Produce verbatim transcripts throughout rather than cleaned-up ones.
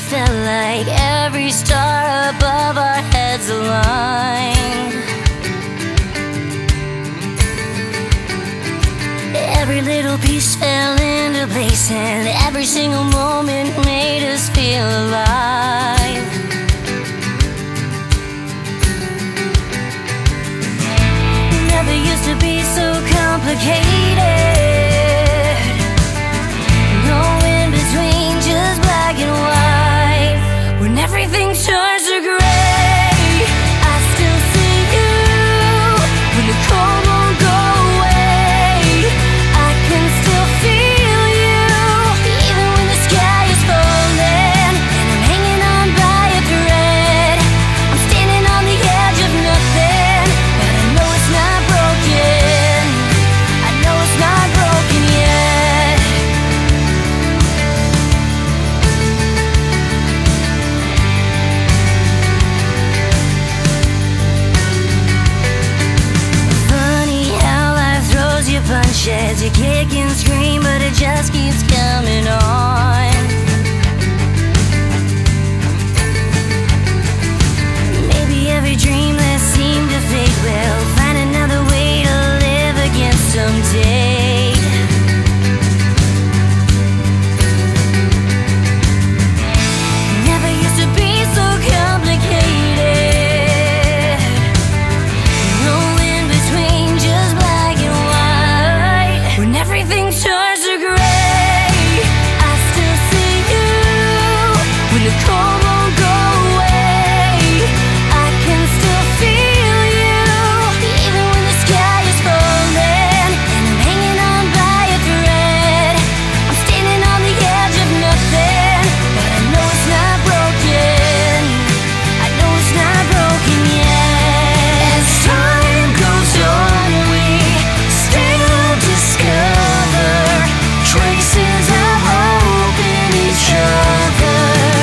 felt like every star above our heads aligned. Every little piece fell into place, and every single moment made us feel alive. Never used to be so complicated. No in between, just black and white. When everything turns to gray, I still see you. When the cold won't go away, I can still feel you. Even when the sky is falling and I'm hanging on by a thread, I'm standing on the edge of nothing, but I know it's not broken. I know it's not broken yet. Funny how life throws you punches. You kick and scream, but it just keeps coming on. Maybe every dream that seemed to fade will find another way to live again someday. Never used to be so complicated. No in between, just black and white. When everything turns to gray, I still see you. When the cold won't go away, I can still feel you. Even when the sky is falling and I'm hanging on by a thread, I'm standing on the edge of nothing, but I know it's not broken. I know it's not broken yet. As time goes on, we still discover traces of hope in each other.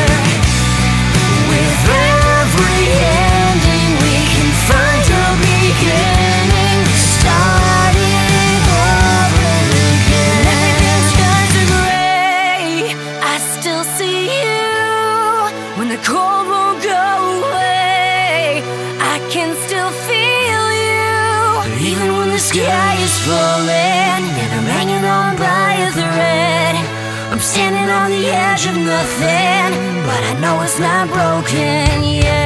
With every ending, we can find a beginning, starting over again. Everything turns to gray, I still see you. When the cold won't go away, I can still feel you. Even when the sky is falling and I'm hanging on by a thread, I'm standing on the edge of nothing, but I know it's not broken yet.